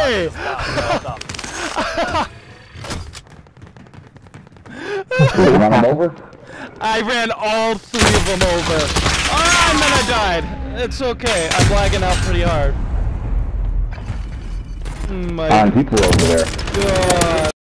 way! You run them over? I ran all 3 of them over. Ah, and then I died. It's okay. I'm lagging out pretty hard. My People over there. God.